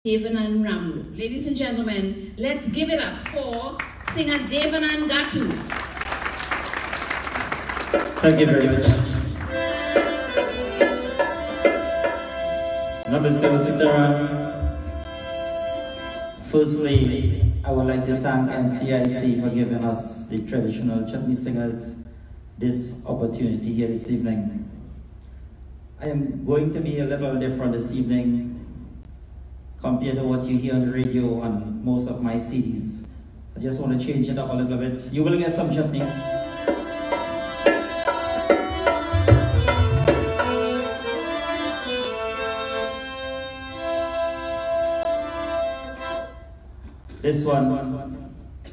Devanand Ramlu. Ladies and gentlemen, let's give it up for singer Devanand Gatu. Thank you very much. Namaste Sitaram. Firstly, I would like to thank NCIC for giving us, the traditional chutney singers, this opportunity here this evening. I am going to be a little different this evening compared to what you hear on the radio and most of my CDs. I just want to change it up a little bit. You will get some chutney. This one,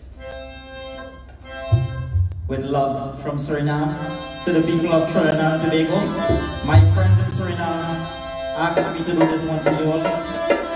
with love from Suriname to the people of Trinidad and Tobago. My friends in Suriname asked me to do this one for you all.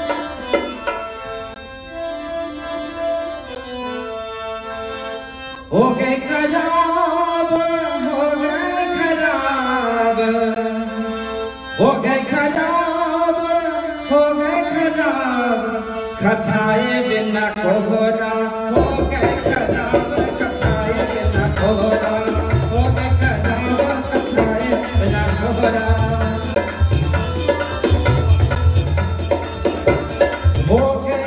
हो गए खराब हो गए खराब हो गए खराब हो गए खराब खताए बिना कोहरा हो गए खराब खताए बिना कोहरा हो गए खराब खताए बिना कोहरा हो गए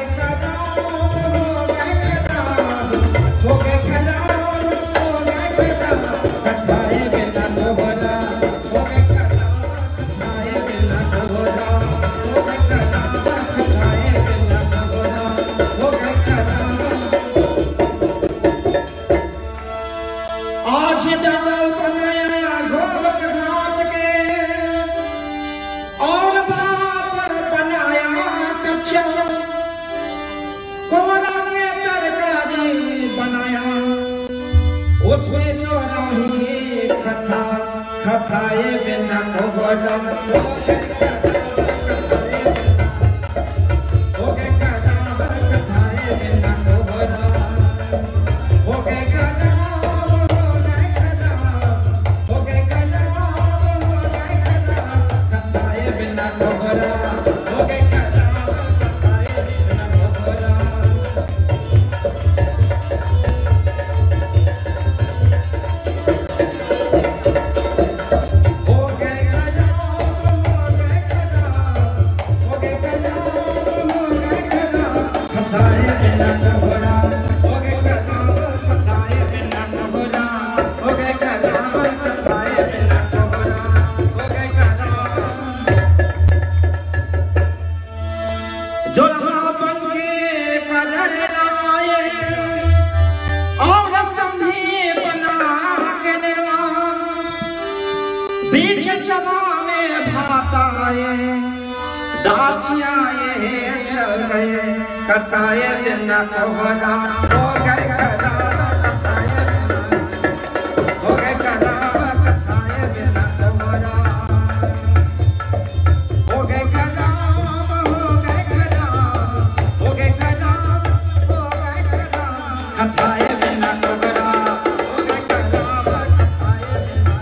खताए बिना कोहरा हो गए खराब खताए बिना कोहरा हो गए खराब हो गए खराब हो गए खराब खताए बिना कोहरा हो गए खराब खताए बिना कोहरा खताए बिना कोहरा हो गए खराब हो गए खराब खताए बिना कोहरा हो गए खराब हो गए खराब हो गए खराब हो गए खराब खताए बिना कोहरा हो गए खराब खताए बिना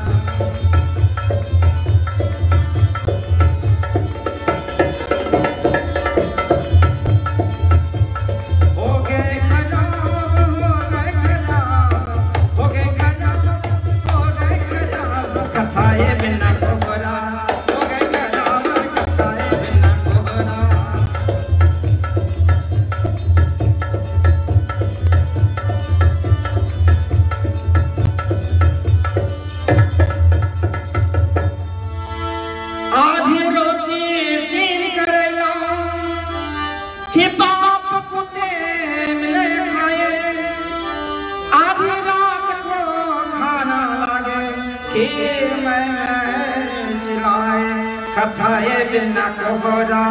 खताए बिना कोहरा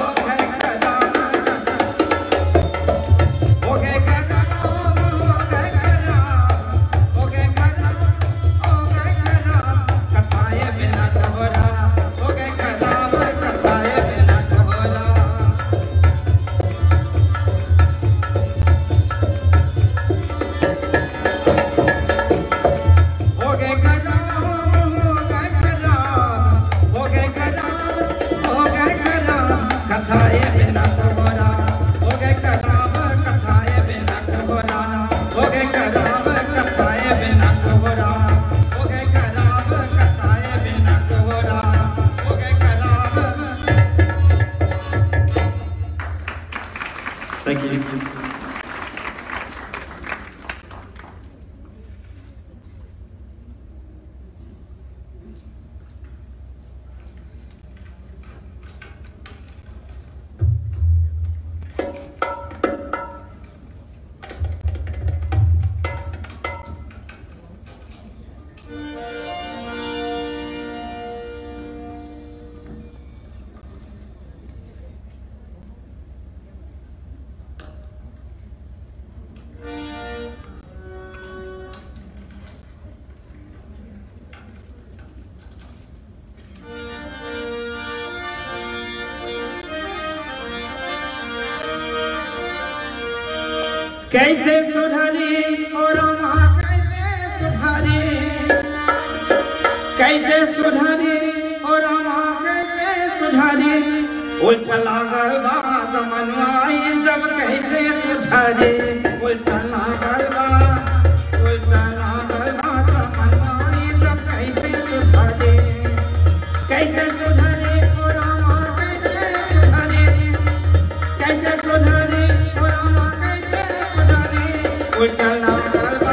हो गए खराब हो गए खराब हो गए खराब हो गए खराब खताए बिना कोहरा हो गए खराब खताए बिना कोहरा हो गए खराब हो गए खराब हो गए खराब Thank you. कैसे सुधारी और माँ कैसे सुधारी, कैसे सुधारी और माँ कैसे सुधारी, उल्टा लागल बा जमनवा ई सब कैसे सुधारी, उल्टा लागल बा जमनवा ई सब कैसे सुधारी, कैसे सुधारी और माँ कैसे सुधारी, कैसे सुधारी और माँ कैसे सुधारी, उल्टा लागल बा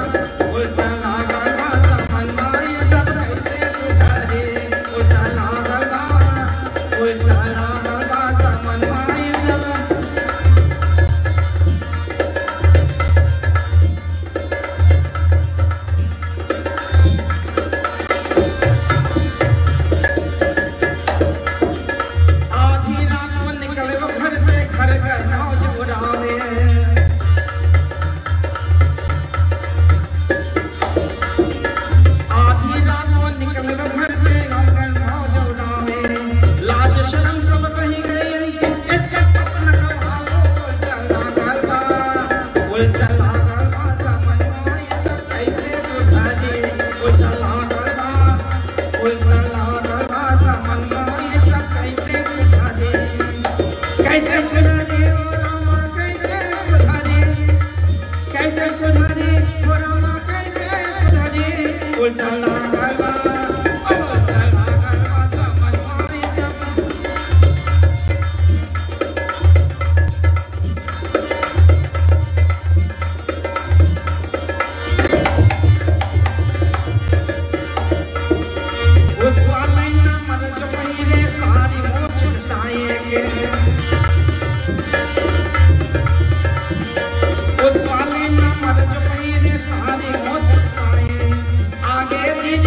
जमनवा ई सब कैसे सुधारी, उल्टा लागल बा जमनवा ई सब। आधी रात को निकले वो घर से, घर घर मौज उड़ावे, आधी रात को निकले वो घर से, घर घर मौज उड़ावे, लाज शर्म सब कहीं गई, ऐसे सपना कमाओ, उल्टा लागल बा जमनवा ई सब कैसे सुधारी, उल्टा लागल बा जमनवा ई सब कैसे सुधारी, कैसे सुधारी और माँ कैसे सुधारी, कैसे सुधारी और माँ कैसे सुधारी, उल्टा लागल बा जमनवा ई सब। उस वाले नंबर जो पहले सारी मोच हटाएंगे, उस वाले नंबर जो पहले सारी मोच हटाए, आगे भी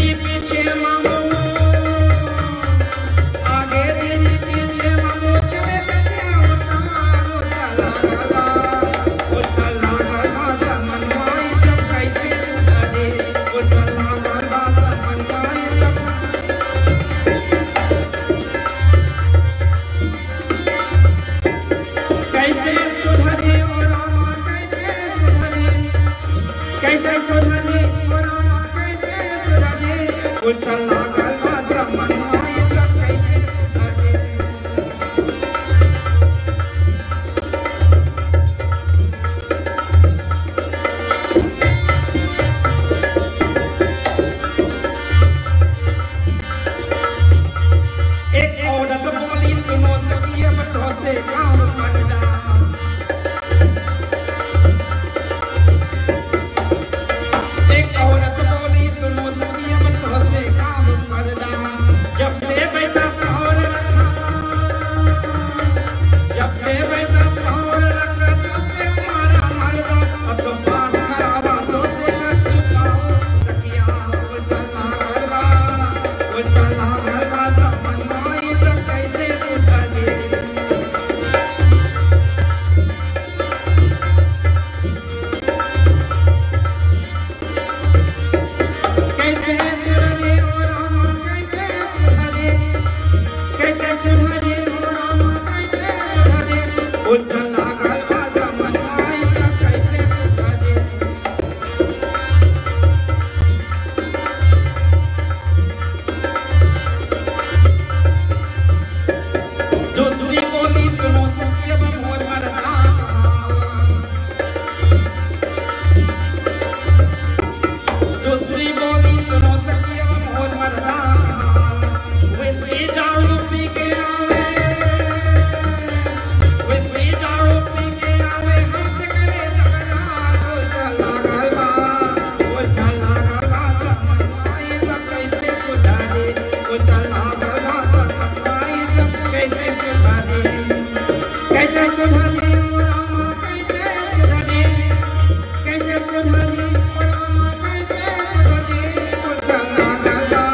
सुधरी रामा कैसे सुधरी कैसे सुधरी रामा कैसे सुधरी उतला गला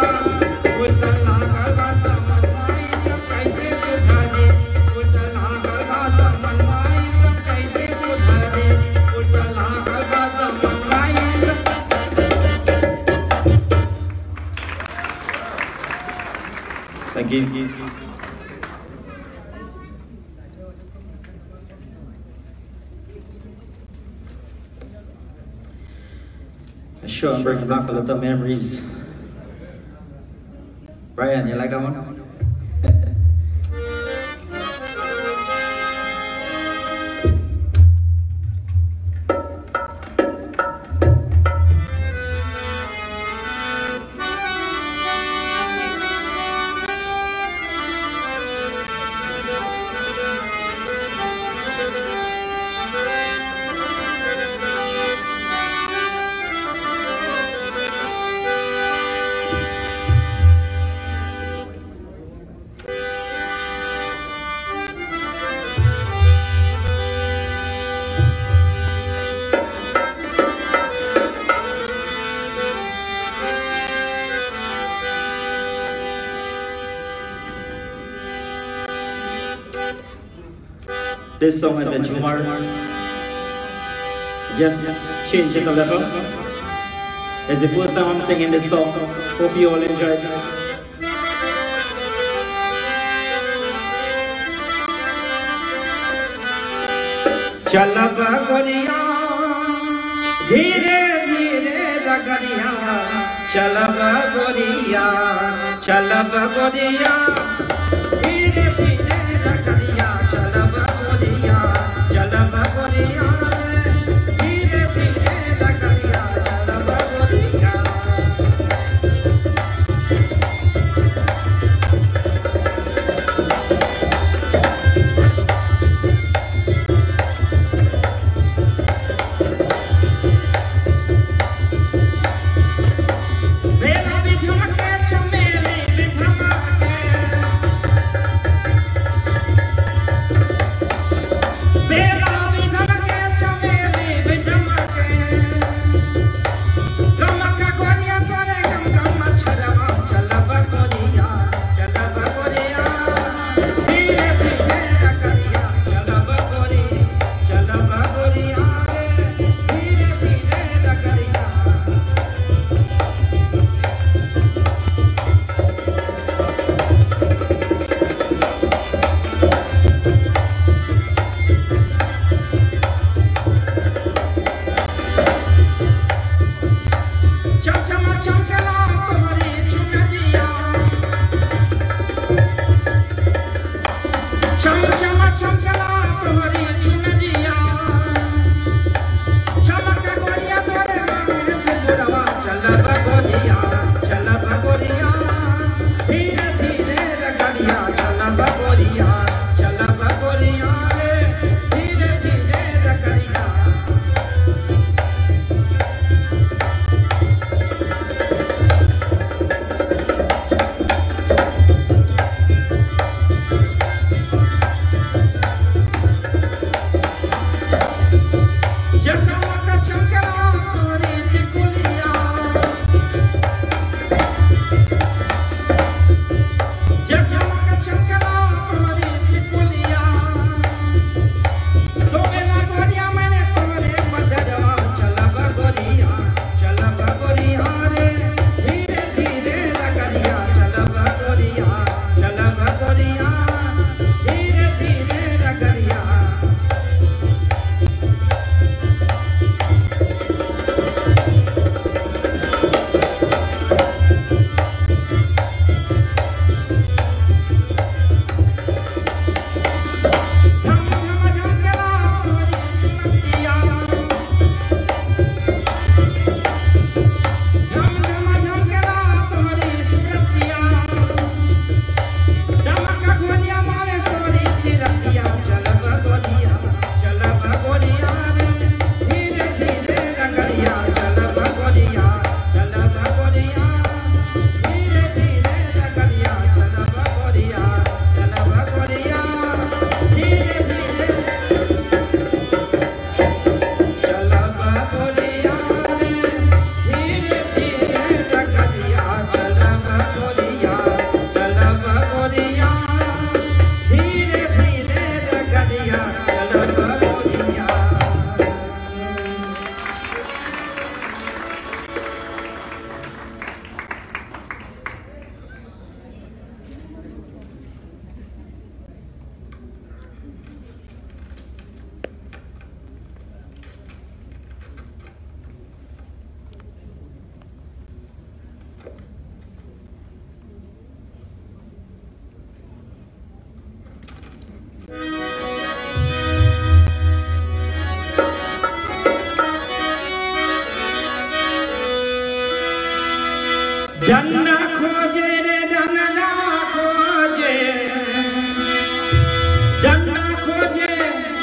समन माई सब कैसे सुधरी उतला गला समन माई सब कैसे सुधरी उतला गला समन माई सब Thank you. Sure, I'm bringing back a lot of memories. Brian, you like that one? This song is a Jumar. Just change it a little. It's the first time I'm singing this song. Hope you all enjoy it. चला बगरिया धीरे धीरे रगरिया चला बगरिया धीरे धीरे रगरिया चला बगरिया धीरे धीरे रगरिया चला बगरिया बेला भी झुमके चमेली भी धमाके Danna khoje re danna khoje danna khoje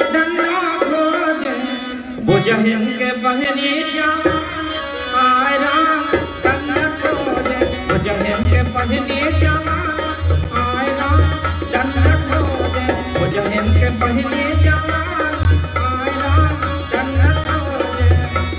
bujahim ke bahni jama ay ram danna khoje bujahim ke bahni jama ay ram danna khoje bujahim ke bahni jama ay ram danna khoje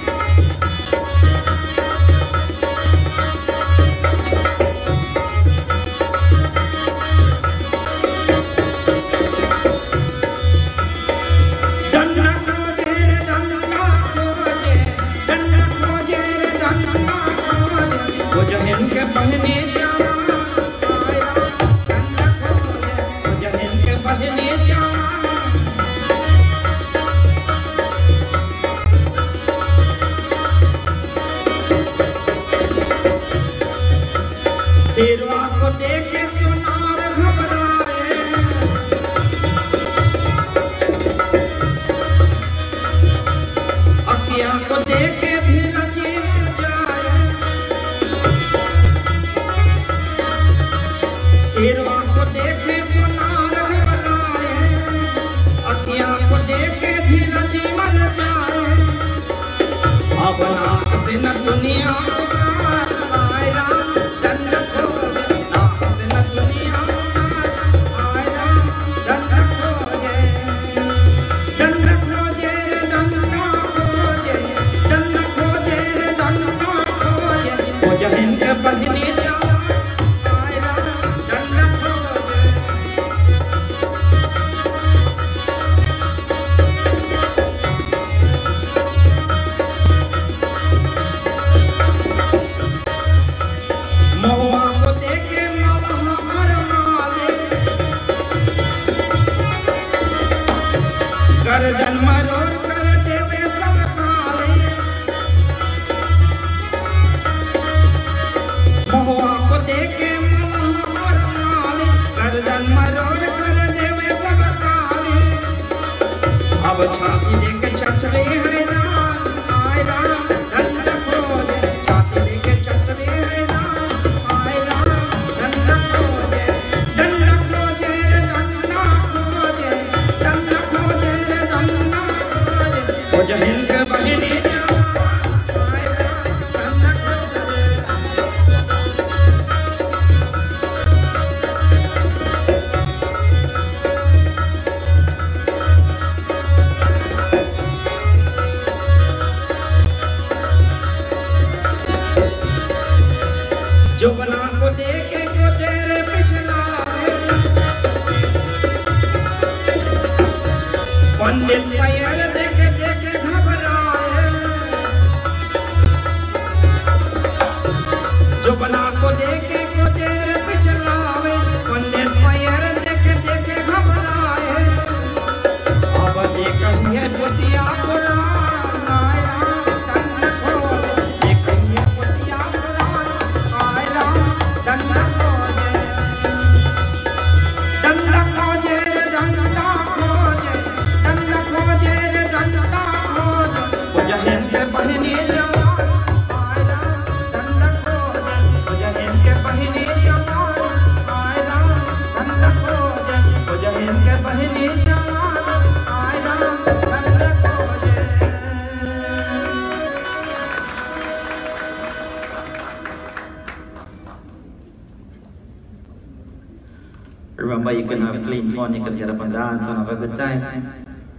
Remember, you can have clean fun, you can get up and dance and have a good time.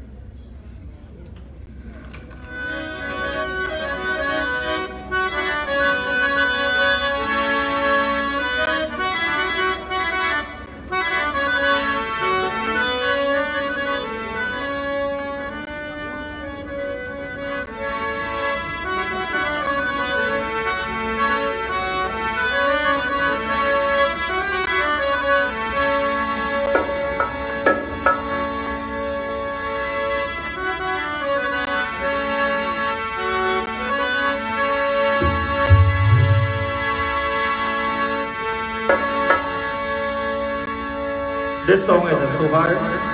This song is a Sohar.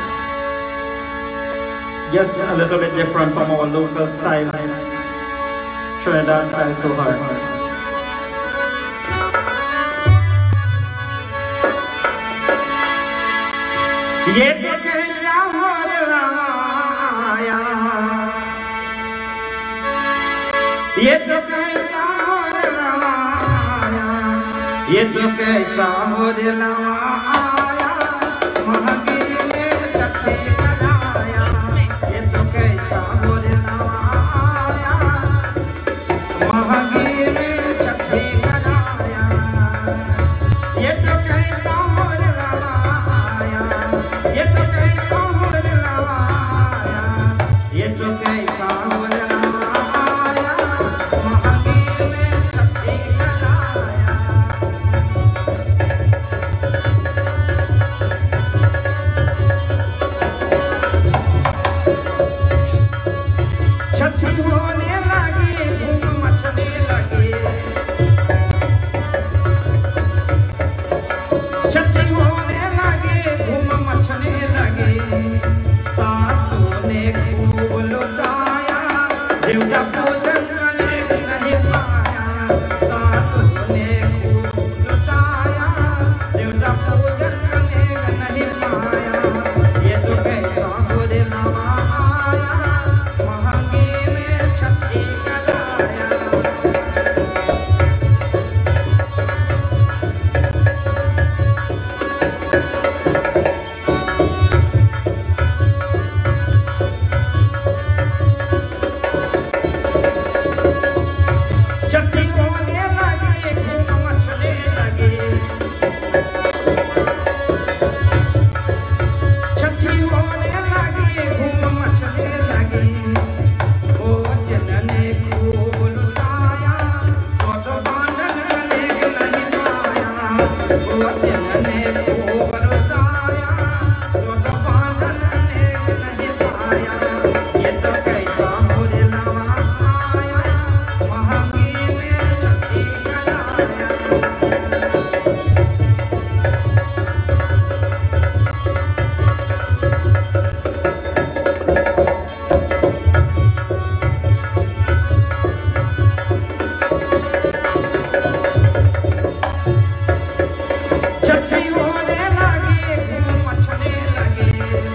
Just a little bit different from our local style, Trinidad style Sohar. ये तो कैसा मोर रामाया, ये तो कैसा मोर रामाया, ये तो कैसा मोर रामाया, महागिरी में चक्के लगाया, ये तो कैसा मोर रामाया, महागिरी में चक्के लगाया, ये तो कैसा मोर रामाया, ये तो कैसा मोर रामाया, ये तो कैसा मोर रामाया, महागिरी में चक्के लगाया। छठी होने लगी, धूम मचने लगी, छठी होने लगी, धूम मचने लगी, सासू ने खूब लुटाया, देवता पूजन करने नहीं पाया, सासू ने खूब लुटाया, देवता पूजन करने नहीं पाया, ये तो कैसा मोर रामाया, महंगी में छठी लगाया। छठी होने लगी, धूम मचने लगी, छठी होने लगी, धूम मचने लगी, ओ जनने खूब लुटाया, सो बांधन गले नहीं पाया, ओ जनने खूब लुटाया, सो बांधन गले नहीं पाया, ये तो कैसा मोर रामाया, महंगी में छठी लगाया। छठी होने लगी, धूम मचने लगी,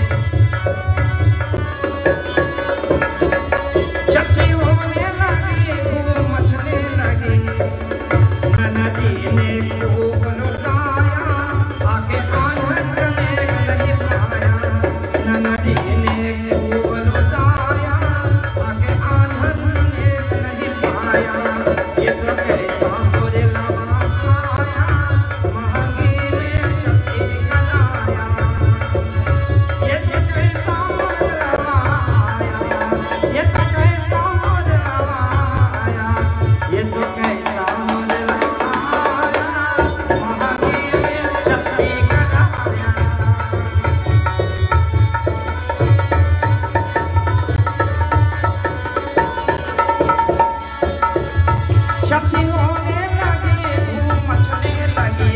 छठी होने लगी, धूम मचने लगी, नदी ने खूब लुटाया, आगे आंधन में नहीं पाया, नदी ने खूब लुटाया, आगे आंधन में नहीं पाया, ये तो कैसा मोर रामाया, महंगी में छठी लगाया, ये तो कैसा मोर रामाया, ये तो कैसा मोर रामाया, ये तो कैसा मोर रामाया, महंगी में छठी लगाया। छठी होने लगी, धूम मचने लगी,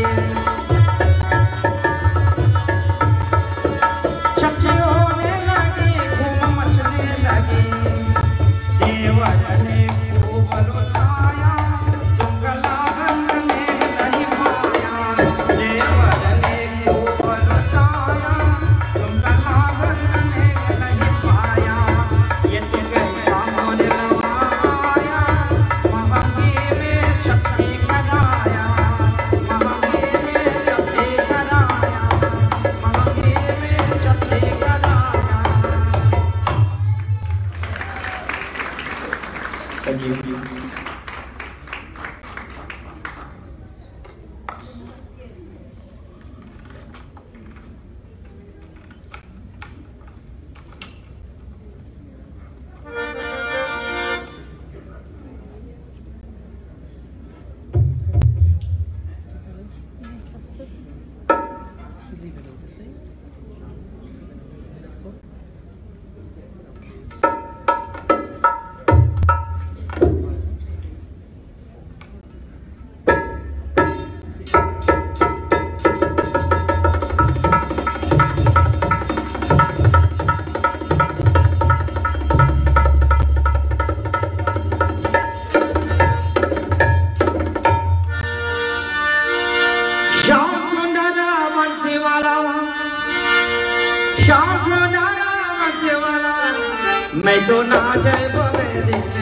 छठी होने लगी, धूम मचने लगी, देवर ने खूब लुटाया, चुंगला ने नहीं पाया, देवर ने खूब लुटाया, चुंगला ने नहीं पाया, ये तो कैसा मोर रामाया, महंगी में छठी लगाया, महंगी में छठी लगाया, महंगी में छठी लगाया। Thank you. मैं तो नाचे बोले दी